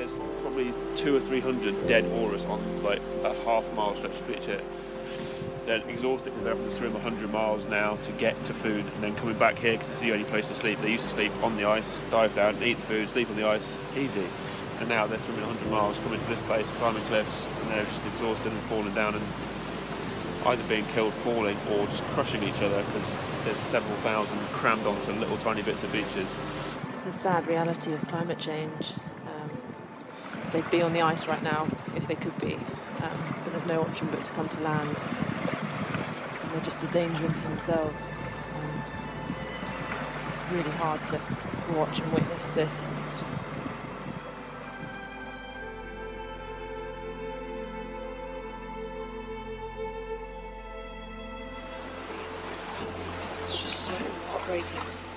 there's probably 200 or 300 dead walrus on like a half-mile stretch of beach here. They're exhausted because they're having to swim 100 miles now to get to food, and then coming back here because it's the only place to sleep. They used to sleep on the ice, dive down, eat the food, sleep on the ice, easy. And now they're swimming 100 miles, coming to this place, climbing cliffs, and they're just exhausted and falling down and either being killed, falling, or just crushing each other because there's several thousand crammed onto little tiny bits of beaches. This is the sad reality of climate change. They'd be on the ice right now if they could be, but there's no option but to come to land. And they're just a danger unto themselves. Really hard to watch and witness this. It's just... It's just so heartbreaking.